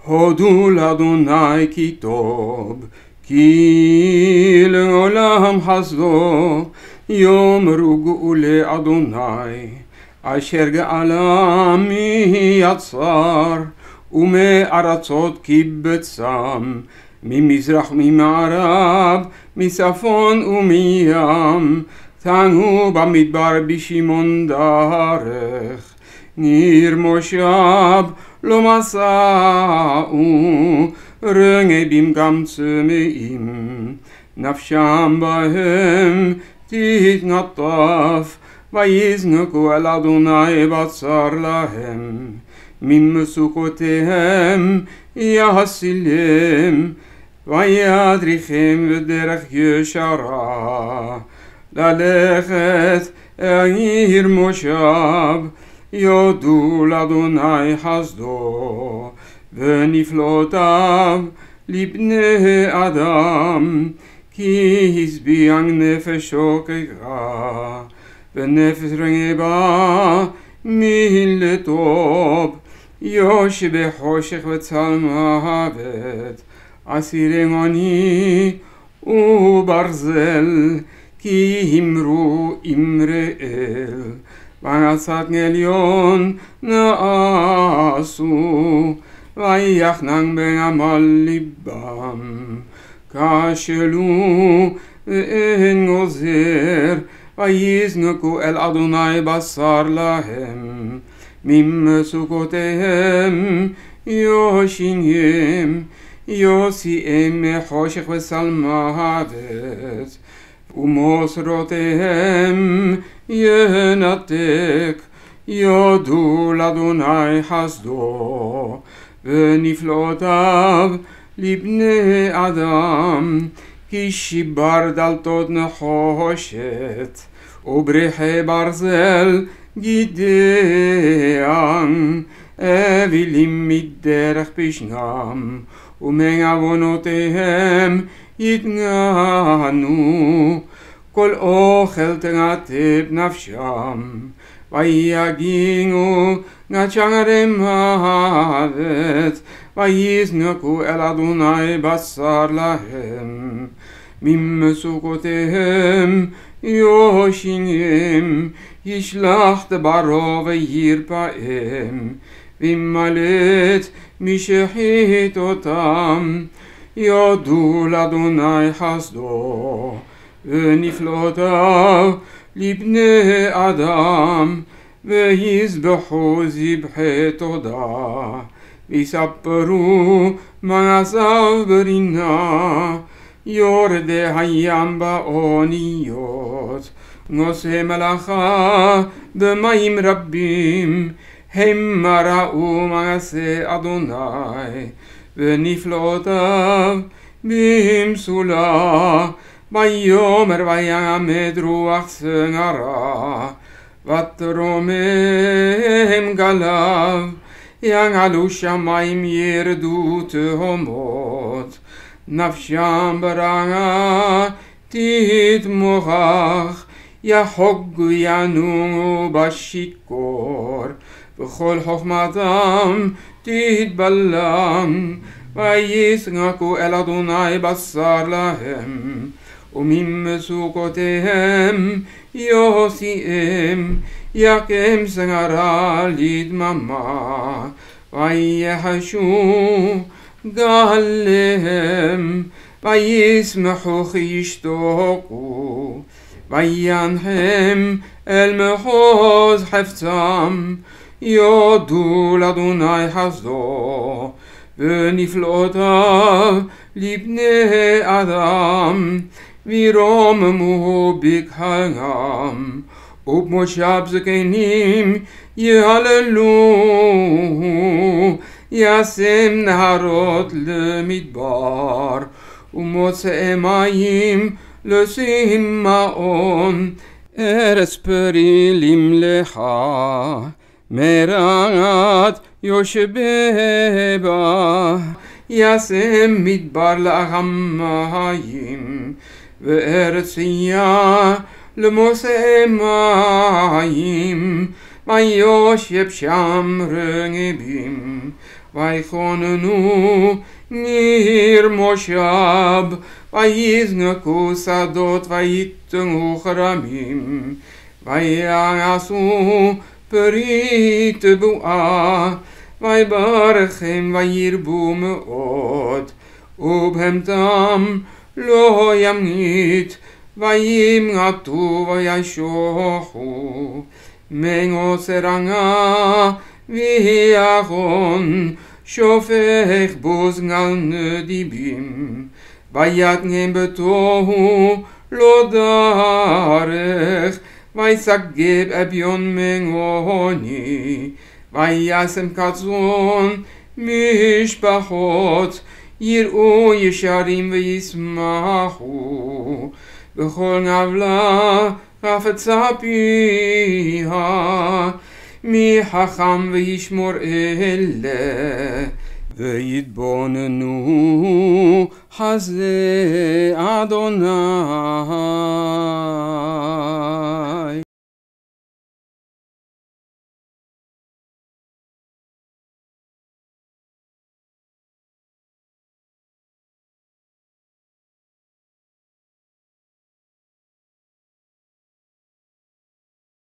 הודו לאדוני כי טוב, כי לעולם חסדו, יאמרו גאולי אדוני, אשר גאלה מיצר, ומארצות קיבצם, ממזרח וממערב, מצפון ומים, תנו במדבר בשמעון דרך, ניר מושב לא מסעו, רגבים גם צמאים, נפשם בהם תתנטף, ויזנקו אל אדוני בצר להם, ממסוכותיהם יסילם, וידריכם בדרך ישרה, ללכת אל עיר מושב, יודו לאדוני חסדו, ונפלאותיו לבני אדם, כי השביע נפשו כגרע, ונפש רעבה מלטוב, יושב בחושך וצל מוות, אסירי עוני וברזל, כי אמרו אמראל, ועצת עליון נעשו, ויחנן בעמל ליבם, כשלו ואין עוזר, ויזנקו אל אדוני בשר להם, ממסוכותיהם יושיעם, יוציאם מחושך וצל מוות, ומוסרותיהם ינתק, יודו לאדוני חסדו, ונפלאותיו לבני אדם, כי שיבר דלתות נחושת, ובריחי ברזל גידען, אבילים מדרך פשנם, ומעוונותיהם יתגענו, כל אוכל תרטב נפשם, ויגיעו נצ'רי מוות, ויזנקו אל אדוני בשר להם, ממסוכותיהם יושיעם, ישלח דברו וירפאם, וימלט משחיתותם, יודו לאדוני חסדו, ונפלאותיו לבני אדם, ויזבחו זבחי תודה, ויספרו מעשיו ברינה, יורדי הים באוניות, נושאי מלאכה במים רבים, המה ראו מעשי אדוני, ונפלאותיו במשולה, ויאמר ויעמד רוח סערה, ותרומם גליו, יעלו שמים ירדו תהומות, נפשם ברעה תתמוכח, יחוגו ינועו בשיכור, וכל חוכמתם תתבלם, ויזנקו אל אדוני בשר להם, וממסוכותיהם יוציאם, יקם סערה לדממה, ויחשו גליהם, וישמחו כי ישתוקו, וינחם אל מחוז חפצם, יודו לאדוני חסדו, ונפלאותיו לבני אדם, וירוממו בקהלם, ובמושב זקנים יהללו, ישם נהרות למדבר, ומוצאי מים לצמאון, ארץ פרילים לך, מרעת יושבי בה, ישם מדבר לאגם מים, וארץ צייה למושאי מים, ויושב שם רגבים, ויכוננו ניר מושב, ויזנקו שדות ויתנו כרמים, ויעשו פרי תבואה, ויברכם וירבו מאוד, ובהמתם לא ימית, וימעטו וישוחו, מעוצר ענה ויחון, שופך בוז על נדיבים, ויתנם בתוהו לא דרך, ויסגב אביון מגוני, וישם כצאן משפחות, יראו ישרים וישמחו, בכל נבלה חפצה פיה, מי חכם וישמור אלה, ויתבוננו חסדי אדוני.